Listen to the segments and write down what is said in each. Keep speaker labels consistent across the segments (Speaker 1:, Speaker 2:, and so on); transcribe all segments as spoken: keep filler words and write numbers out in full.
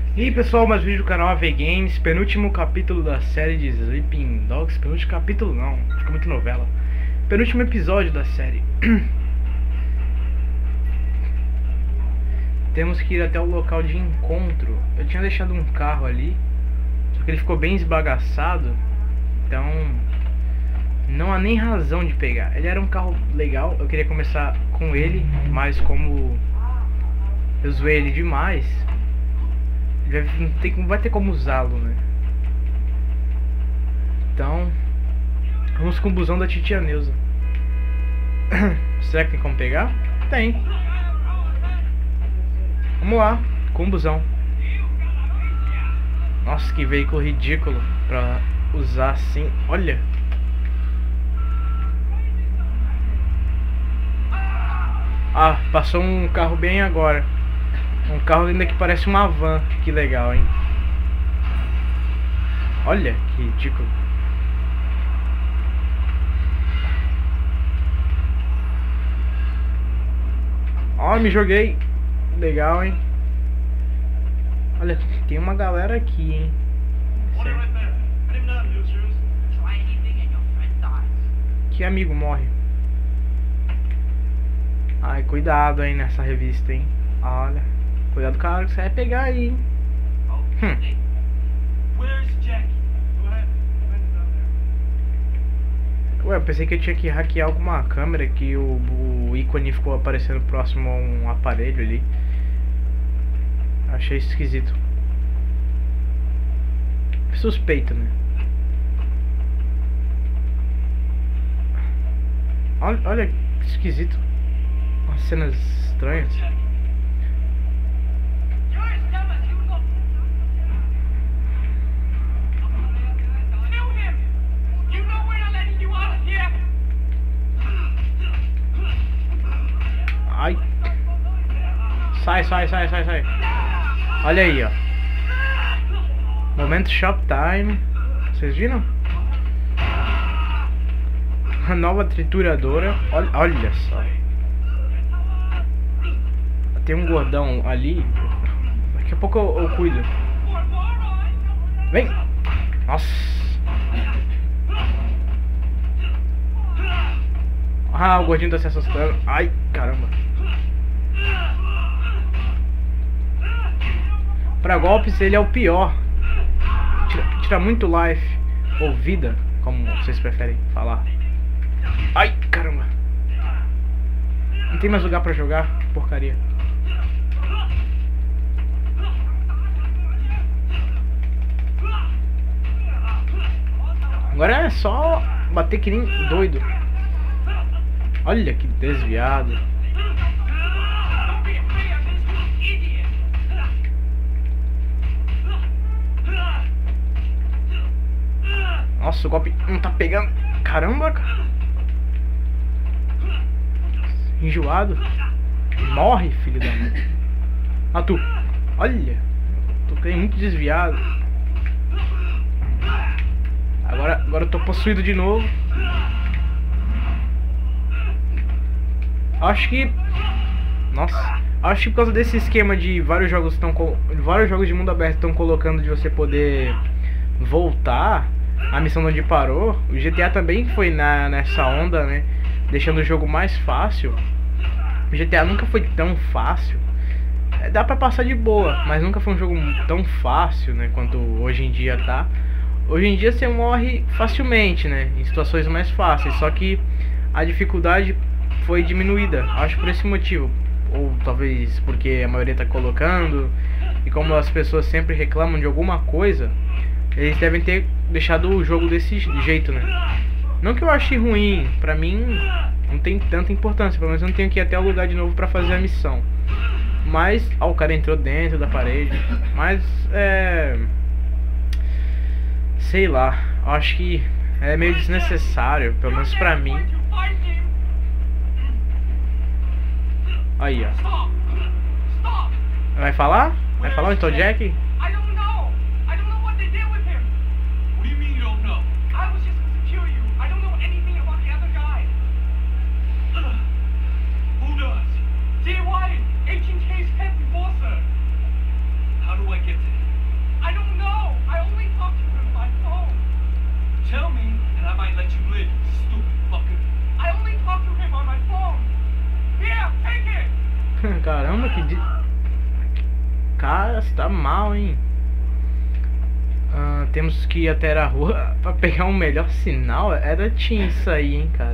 Speaker 1: E aí pessoal, mais um vídeo do canal A V Games, penúltimo capítulo da série de Sleeping Dogs. Penúltimo capítulo não, fica muito novela. Penúltimo episódio da série. Temos que ir até o local de encontro. Eu tinha deixado um carro ali, só que ele ficou bem esbagaçado, então não há nem razão de pegar. Ele era um carro legal, eu queria começar com ele, mas como eu zoei ele demais, já não tem, vai ter como usá-lo, né? Então vamos com o busão da titia Neuza. Será que tem como pegar? Tem. Vamos lá, com o busão. Nossa, que veículo ridículo pra usar assim. Olha. Ah, passou um carro bem agora. Um carro ainda que parece uma van. Que legal, hein? Olha, que ridículo. Ó, me joguei. Legal, hein? Olha, tem uma galera aqui, hein? Que amigo morre? Ai, cuidado aí nessa revista, hein? Olha, cuidado com a hora que você vai pegar aí, hein? Hum. Ué, eu pensei que eu tinha que hackear alguma câmera, que o, o ícone ficou aparecendo próximo a um aparelho ali. Achei esquisito. Suspeito, né? Olha, olha que esquisito. Umas cenas estranhas. Ai. Sai, sai, sai, sai, sai. Olha aí, ó. Momento Shoptime. Vocês viram? A nova trituradora. Olha, olha só. Tem um gordão ali. Daqui a pouco eu, eu cuido. Vem. Nossa. Ah, o gordinho tá se assustando. Ai, caramba. Pra golpes ele é o pior. Tira, tira muito life. Ou vida, como vocês preferem falar. Ai, caramba. Não tem mais lugar pra jogar. Porcaria. Agora é só bater que nem doido. Olha que desviado. Nossa, o golpe não tá pegando. Caramba, cara. Enjoado. Morre, filho da mãe. Ah, tu. Olha. Tô muito desviado. Agora, agora eu tô possuído de novo. Acho que... Nossa. Acho que por causa desse esquema de vários jogos estão vários jogos de mundo aberto estão colocando de você poder voltar a missão onde parou. O G T A também foi na, nessa onda, né? Deixando o jogo mais fácil. O G T A nunca foi tão fácil. É, dá pra passar de boa, mas nunca foi um jogo tão fácil, né? Quanto hoje em dia tá. Hoje em dia você morre facilmente, né? Em situações mais fáceis. Só que a dificuldade foi diminuída. Acho por esse motivo. Ou talvez porque a maioria tá colocando. E como as pessoas sempre reclamam de alguma coisa, eles devem ter deixado o jogo desse jeito, né? Não que eu ache ruim, pra mim não tem tanta importância. Pelo menos eu não tenho que ir até o lugar de novo pra fazer a missão. Mas, ó, o cara entrou dentro da parede. Mas, é... sei lá, eu acho que é meio desnecessário, pelo menos pra mim. Aí, ó. Vai falar? Vai falar então, Jack?
Speaker 2: Dear Wyatt, Agent K's pet enforcer. How do I get to him?
Speaker 1: Que de... Cara, você tá mal, hein? Ah, temos que ir até a rua pra pegar um melhor sinal. Era tinha isso aí, hein, cara.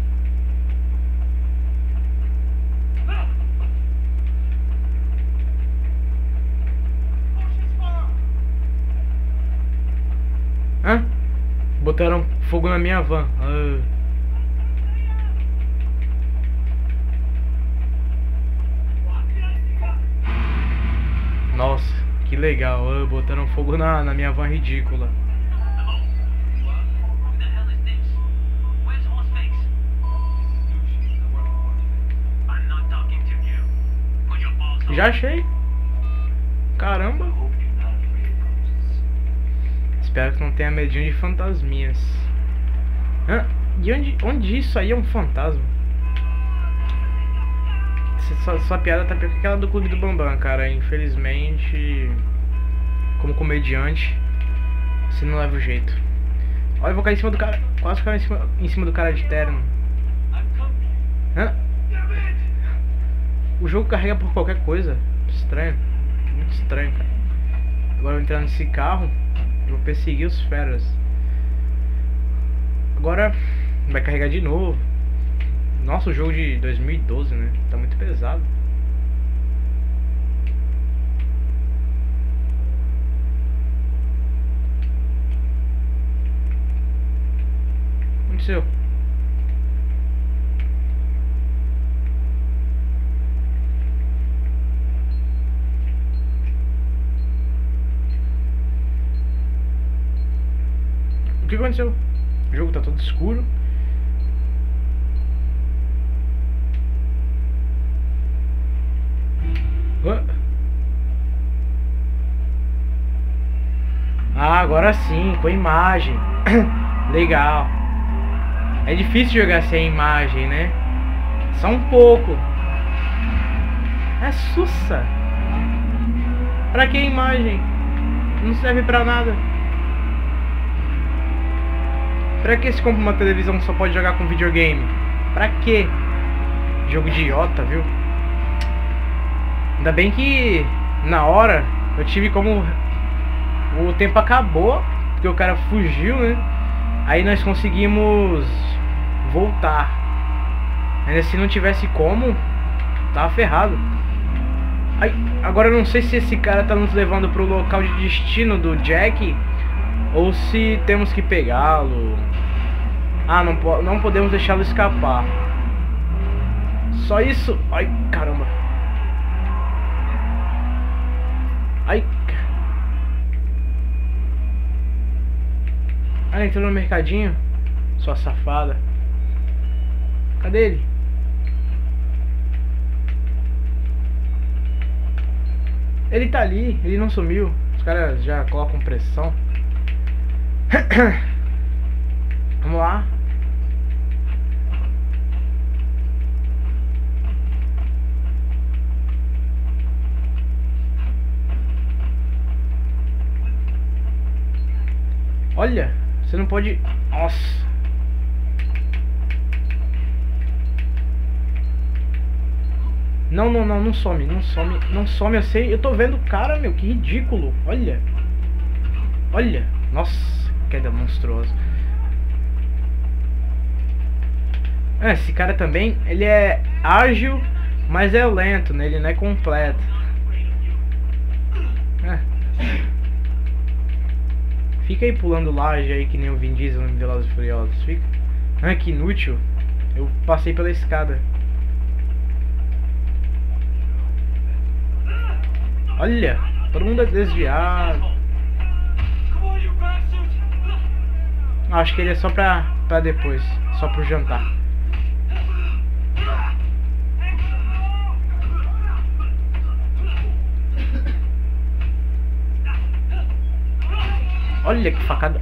Speaker 1: Hã? Botaram fogo na minha van. Ah. Nossa, que legal. Ah, botaram fogo na, na minha van ridícula. Já achei. Caramba. Espero que não tenha medinho de fantasminhas. Hã? E onde, onde isso aí é um fantasma? Essa, essa piada tá pior que aquela do Clube do Bambam, cara. Infelizmente, como comediante, você não leva o jeito. Olha, eu vou cair em cima do cara. Quase cair em cima, em cima do cara de terno. Hã? O jogo carrega por qualquer coisa. Estranho. Muito estranho, cara. Agora eu vou entrar nesse carro. Eu vou perseguir os feras. Agora vai carregar de novo. Nossa, o jogo de dois mil e doze, né? Tá muito pesado. O que aconteceu? O que aconteceu? O jogo tá todo escuro. Ah, agora sim, com imagem. Legal. É difícil jogar sem imagem, né? Só um pouco. É sussa. Pra que imagem? Não serve pra nada. Pra que se compra uma televisão só pode jogar com videogame? Pra que? Jogo idiota, viu? Ainda bem que na hora eu tive como... O tempo acabou, porque o cara fugiu, né? Aí nós conseguimos voltar. Ainda se não tivesse como, tava ferrado. Aí, agora eu não sei se esse cara tá nos levando pro local de destino do Jack, ou se temos que pegá-lo. Ah, não, po não podemos deixá-lo escapar. Só isso? Ai, caramba. Ai. Ah, entrou no mercadinho? Sua safada. Cadê ele? Ele tá ali, ele não sumiu. Os caras já colocam pressão. Vamos lá. Olha, você não pode... Nossa. Não, não, não, não some, não some, não some, eu sei, eu tô vendo o cara, meu, que ridículo, olha. Olha, nossa, queda monstruosa. É, esse cara também, ele é ágil, mas é lento, né, ele não é completo. É. Fica aí pulando laje aí que nem o Vin Diesel no Velozes e Furiosos, fica. Ah, que inútil, eu passei pela escada. Olha, todo mundo é desviado. Acho que ele é só pra, pra depois, só pro jantar. Olha que facada.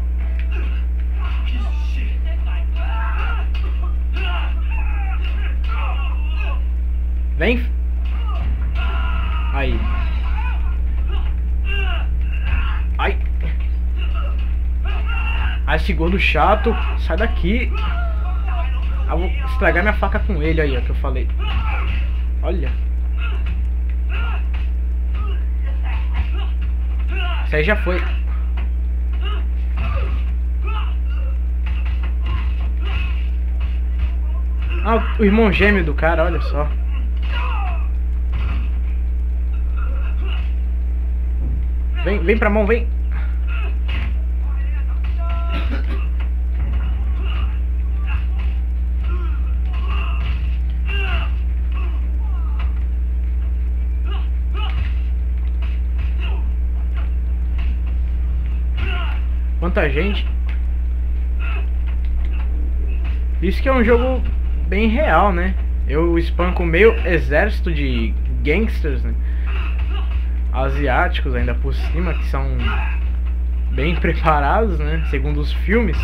Speaker 1: Vem. Aí. Ai. Ai, esse gordo chato. Sai daqui. Eu vou estragar minha faca com ele aí, ó, que eu falei. Olha. Isso aí já foi. Ah, o irmão gêmeo do cara, olha só. Vem, vem pra mão, vem. Quanta gente. Isso que é um jogo bem real, né? Eu espanco meio exército de gangsters, né? Asiáticos ainda por cima, que são bem preparados, né? Segundo os filmes.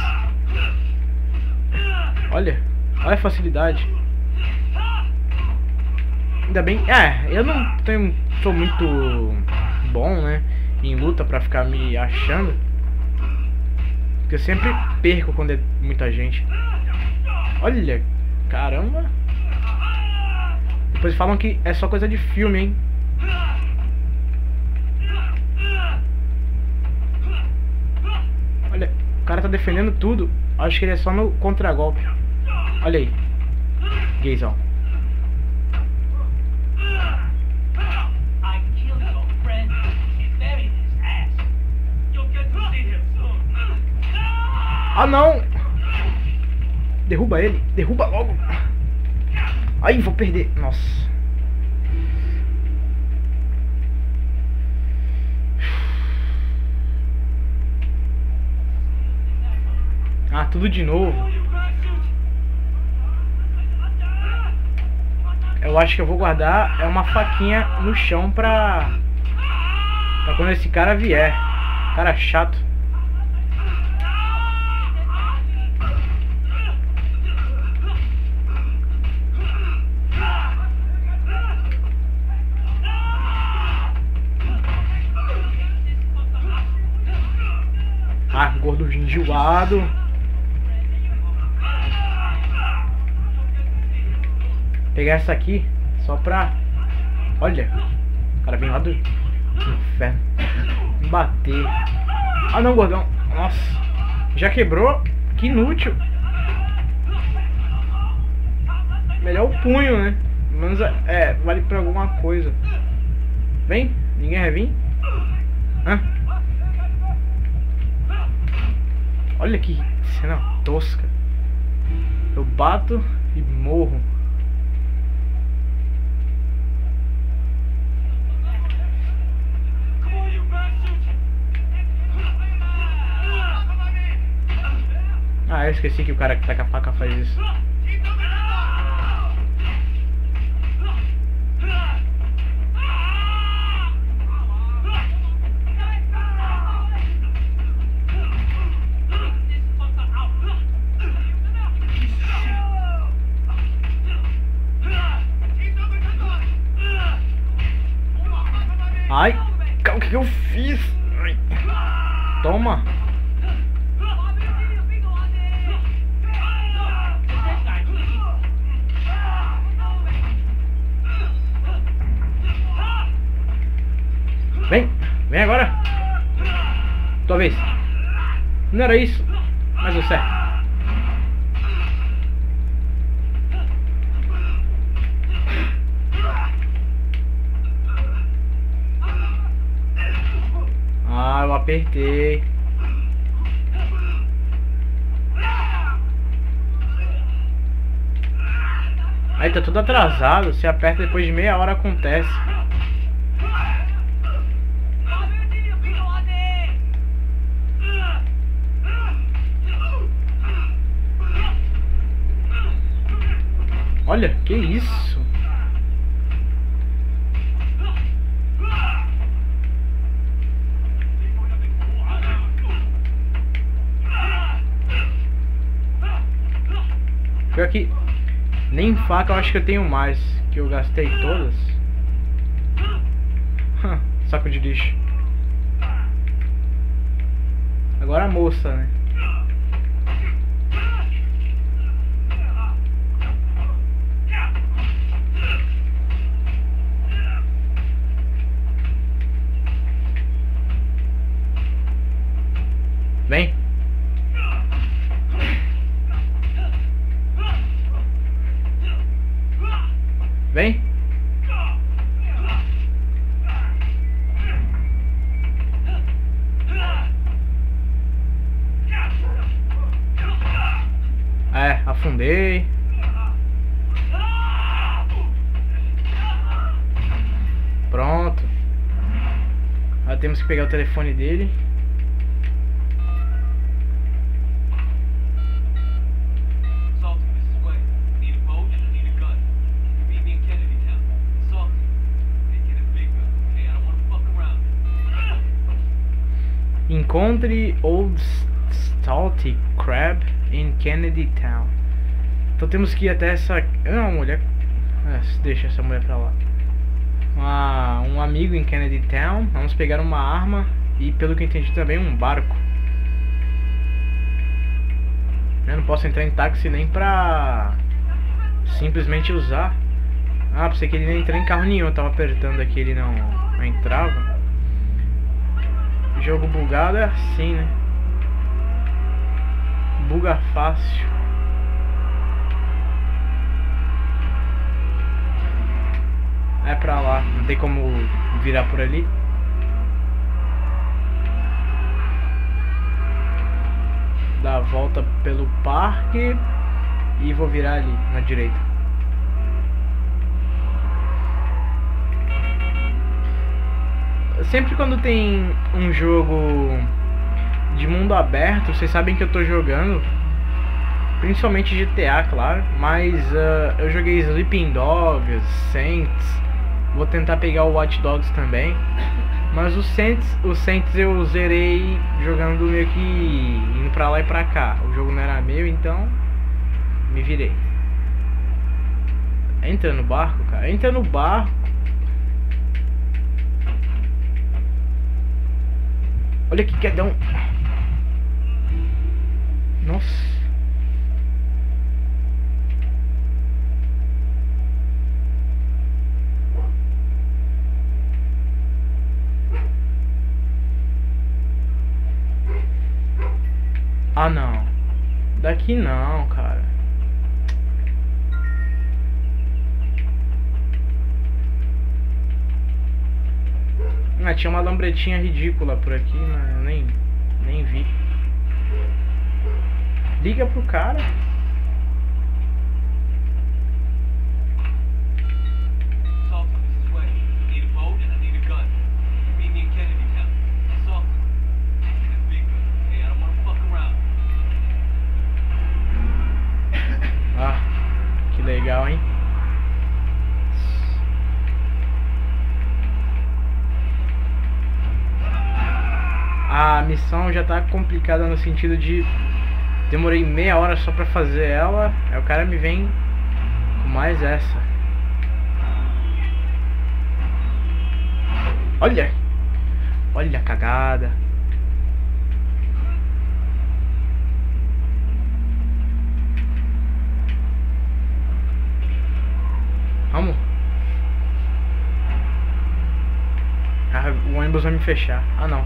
Speaker 1: Olha, olha a facilidade. Ainda bem... É, eu não tenho, sou muito bom, né? Em luta pra ficar me achando. Porque eu sempre perco quando é muita gente. Olha, caramba. Depois falam que é só coisa de filme, hein? Olha, o cara tá defendendo tudo. Acho que ele é só no contragolpe. Olha aí. Gaysão. Ah, não! Derruba ele. Derruba logo. Ai, vou perder. Nossa. Ah, tudo de novo. Eu acho que eu vou guardar é uma faquinha no chão pra... Pra quando esse cara vier. Cara chato. Ah, gordo enjoado. Pegar essa aqui só pra... Olha, o cara vem lá do inferno me bater. Ah não, gordão. Nossa, já quebrou. Que inútil. Melhor o punho, né? Pelo menos é, vale pra alguma coisa. Vem, ninguém vai vir. Hã? Olha que cena tosca. Eu bato e morro. Ah, eu esqueci que o cara que tá com a faca faz isso. Ai, o que eu fiz? Ai. Toma. Vem, vem agora. Tua vez. Não era isso, mas deu certo. Ah, eu apertei. Aí tá tudo atrasado. Se aperta depois de meia hora acontece. Olha, que isso? Pior que nem faca eu acho que eu tenho mais, que eu gastei todas. Saco de lixo. Agora a moça, né? Afundei. Pronto. Agora temos que pegar o telefone dele. Encontre Old Salty Crab em Kennedy Town. Então temos que ir até essa... Ah, mulher... Ah, deixa essa mulher pra lá. Uma... Um amigo em Kennedy Town. Vamos pegar uma arma e, pelo que eu entendi, também um barco. Eu não posso entrar em táxi nem pra... simplesmente usar. Ah, pensei que ele nem entrou em carro nenhum. Eu tava apertando aqui, ele não, não entrava. Jogo bugado é assim, né? Buga fácil. É pra lá, não tem como virar por ali. Dá a volta pelo parque e vou virar ali, na direita. Sempre quando tem um jogo de mundo aberto, vocês sabem que eu tô jogando, principalmente G T A, claro, mas uh, eu joguei Sleeping Dogs, Saints, vou tentar pegar o Watch Dogs também, mas o Saints, o Saints eu zerei jogando meio que indo pra lá e pra cá, o jogo não era meu, então me virei. Entra no barco, cara, entra no barco. Olha que quedão. Nossa. Ah, não. Daqui não, cara. Ah, tinha uma lambretinha ridícula por aqui, mas eu nem, nem vi. Liga pro cara. Ah, que legal, hein? A missão já tá complicada no sentido de demorei meia hora só pra fazer ela, aí o cara me vem com mais essa. Olha! Olha a cagada. Vamos. Ah, o ônibus vai me fechar. Ah, não.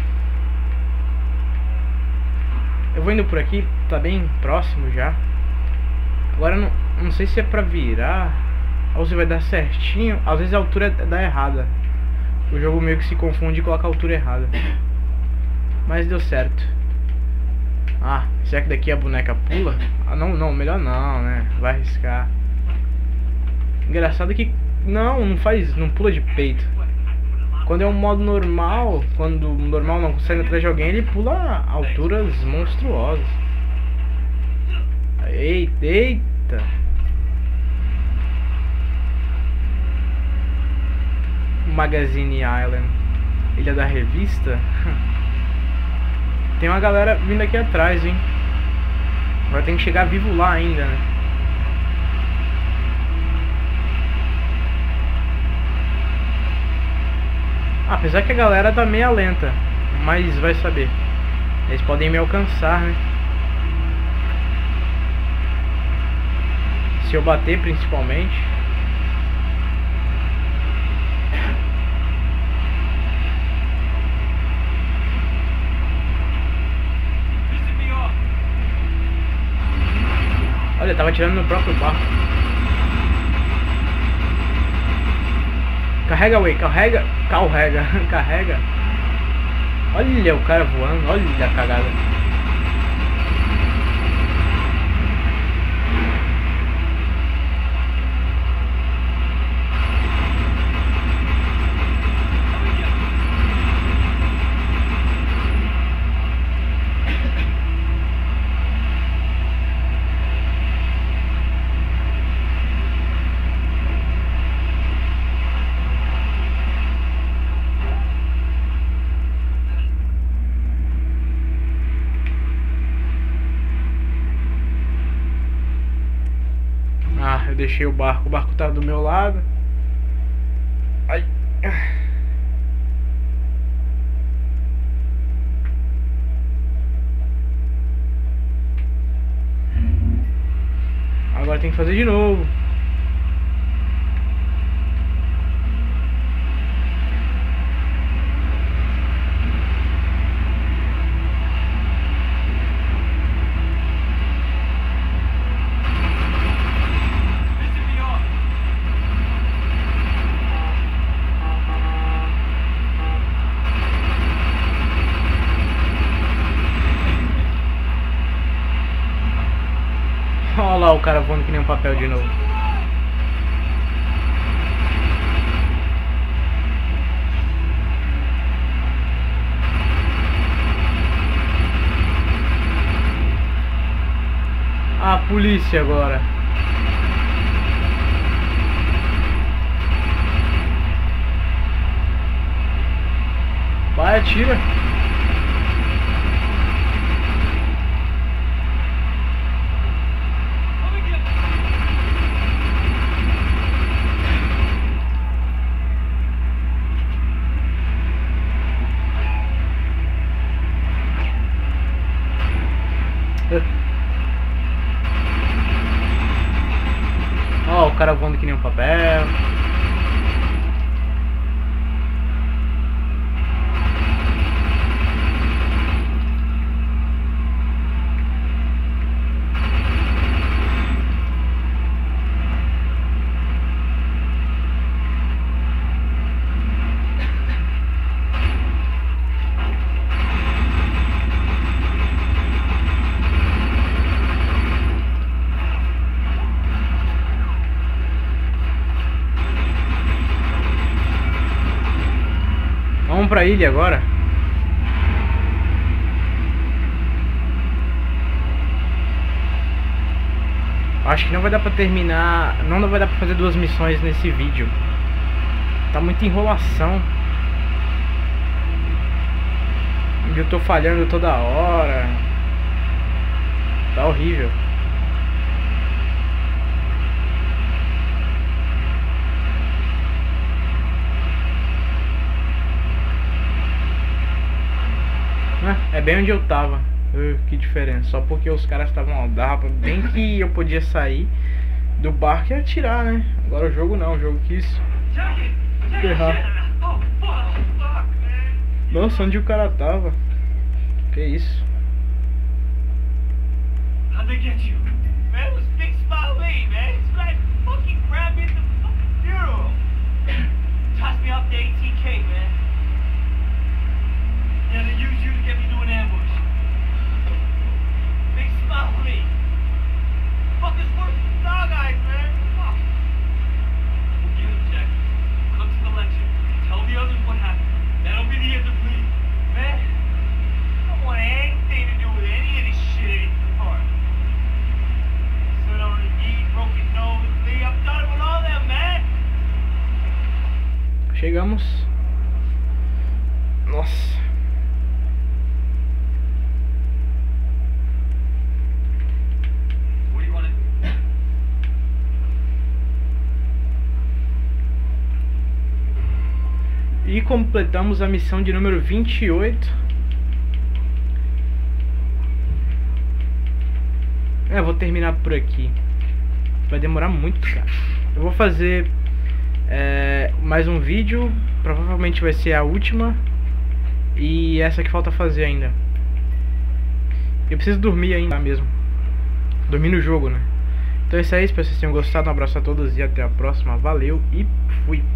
Speaker 1: Eu vou indo por aqui, tá bem próximo já. Agora não, não sei se é pra virar ou se vai dar certinho. Às vezes a altura dá errada. O jogo meio que se confunde e coloca a altura errada. Mas deu certo. Ah, será que daqui a boneca pula? Ah, não, não, melhor não, né? Vai arriscar. Engraçado que não, não faz, não pula de peito. Quando é um modo normal, quando o normal não consegue atrás de alguém, ele pula a alturas monstruosas. Eita, eita. Magazine Island, ilha da revista. Tem uma galera vindo aqui atrás, hein. Agora tem que chegar vivo lá ainda, né. Apesar que a galera tá meia lenta, mas vai saber. Eles podem me alcançar, né? Se eu bater, principalmente. Olha, tava atirando no próprio barco. Carrega, Way, carrega, carrega, carrega. Olha o cara voando, olha a cagada. deixei o barco, o barco tava do meu lado. Ai. Agora tem que fazer de novo. Olha lá o cara voando que nem um papel de novo. A polícia agora. Vai, atira. Ó, oh, o cara voando que nem um papel. Vamos pra ilha agora. Acho que não vai dar pra terminar. Não vai dar pra fazer duas missões nesse vídeo. Tá muita enrolação. Eu tô falhando toda hora. Tá horrível. É bem onde eu tava. Uh, que diferença. Só porque os caras estavam dava bem que eu podia sair do barco e atirar, né? Agora o jogo não, o jogo quis ferrar. Nossa, onde o cara tava? Que isso? How'd they get you? Man, it was Big Smiley, man. He's like fucking grabbed me at the fucking funeral. Tossed me off the A T K, man. Yeah, they used you to get me to an ambush. Big smile for me. Fuck is worse than dog eyes, man. Fuck. We'll get him, Jack. Come to the lecture. Tell the others what happened. That'll be the end of me. Man, I don't want anything to do with any of this shit anymore. Sit on the knee, broken nose, Lee. I'm done with all that, man. Chegamos. Nossa. E completamos a missão de número vinte e oito. É, vou terminar por aqui. Vai demorar muito, cara. Eu vou fazer é, mais um vídeo. Provavelmente vai ser a última. E essa que falta fazer ainda. Eu preciso dormir ainda mesmo. Dormir no jogo, né? Então é isso aí, espero que vocês tenham gostado. Um abraço a todos e até a próxima. Valeu e fui.